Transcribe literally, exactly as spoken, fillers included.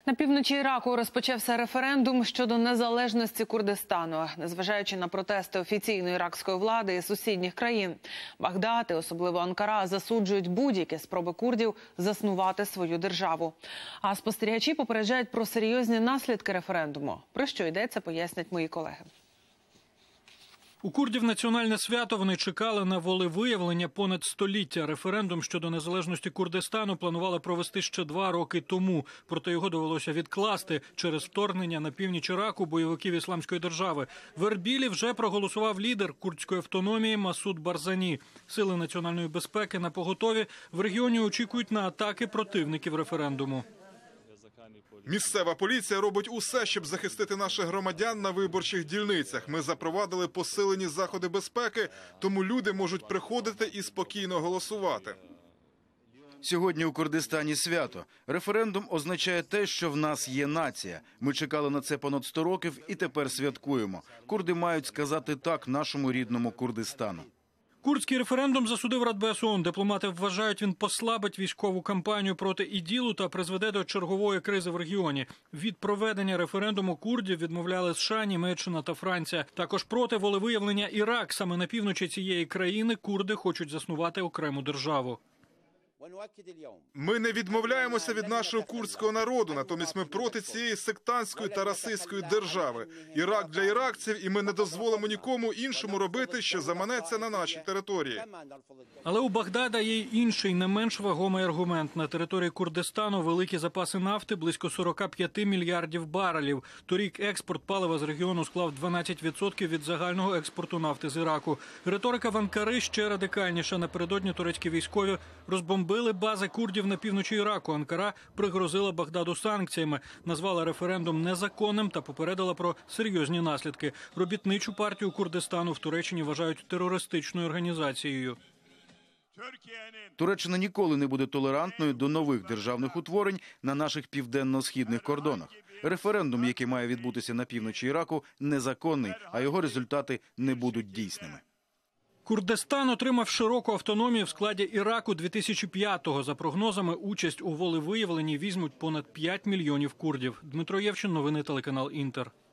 На півночі Іраку розпочався референдум щодо незалежності Курдистану. Незважаючи на протести офіційної іракської влади і сусідніх країн, Багдад і особливо Анкара засуджують будь-які спроби курдів заснувати свою державу. А спостерігачі попереджають про серйозні наслідки референдуму. Про що йдеться, пояснять мої колеги. У курдів національне свято, вони чекали на волевиявлення понад століття. Референдум щодо незалежності Курдистану планували провести ще два роки тому. Проте його довелося відкласти через вторгнення на північ Іраку бойовиків Ісламської держави. В Ербілі вже проголосував лідер курдської автономії Масуд Барзані. Сили національної безпеки напоготові. В регіоні очікують на атаки противників референдуму. Місцева поліція робить усе, щоб захистити наших громадян на виборчих дільницях. Ми запровадили посилені заходи безпеки, тому люди можуть приходити і спокійно голосувати. Сьогодні у Курдистані свято. Референдум означає те, що в нас є нація. Ми чекали на це понад сто років і тепер святкуємо. Курди мають сказати так нашому рідному Курдистану. Курдський референдум засудив Радбез ООН. Дипломати вважають, він послабить військову кампанію проти ІДІЛу та призведе до чергової кризи в регіоні. Від проведення референдуму курдів відмовляли США, Німеччина та Франція. Також проти волевиявлення Ірак. Саме на півночі цієї країни курди хочуть заснувати окрему державу. Ми не відмовляємося від нашого курдського народу, натомість ми проти цієї сектантської та расистської держави. Ірак для іракців, і ми не дозволимо нікому іншому робити, що заманеться на нашій території. Але у Багдада є й інший, не менш вагомий аргумент. На території Курдистану великі запаси нафти – близько сорок п'ять мільярдів барелів. Торік експорт палива з регіону склав дванадцять відсотків від загального експорту нафти з Іраку. Риторика в Анкари ще радикальніша. Напередодні турецькі військові розбомбили бази курдів на півночі Іраку. Анкара пригрозила Багдаду санкціями, назвала референдум незаконним та попередила про серйозні наслідки. Робітничу партію Курдистану в Туреччині вважають терористичною організацією. Туреччина ніколи не буде толерантною до нових державних утворень на наших південно-східних кордонах. Референдум, який має відбутися на півночі Іраку, незаконний, а його результати не будуть дійсними. Курдистан отримав широку автономію в складі Іраку дві тисячі п'ятого. За прогнозами, участь у волевиявленні візьмуть понад п'ять мільйонів курдів. Дмитро Євчин, новини телеканал «Інтер».